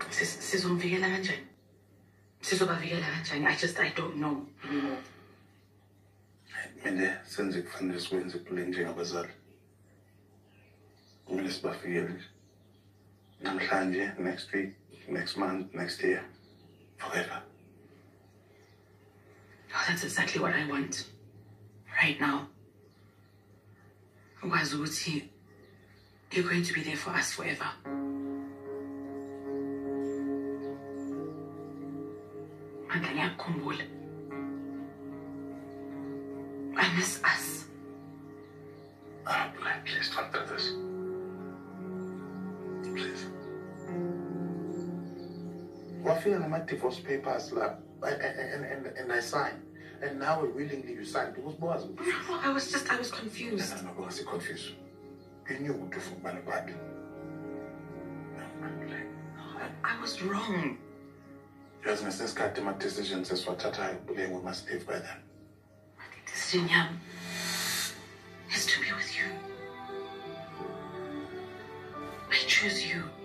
Sizomvikela kanjani? Sizobavikela kanjani? I don't know anymore. Mine senze kufanele sikwenze Puleng njengabazali. Kumele sibafikele nje. Namhlanje, next week, next month, next year, forever. Oh, that's exactly what I want. Right now. Ukwazi ukuthi you're going to be there for us forever. Mandla, ngiyakukhumbula. I miss us. Puleng, please don't do this. Please. We're filling my divorce papers and I signed. And now willingly you signed. It was boys. No, I was confused. No, I was confused. You knew what to do for bad. I was wrong. Yes, Mrs. Cut my decisions as what I Puleng we must live by them. The decision, Yam, is to be with you. I choose you.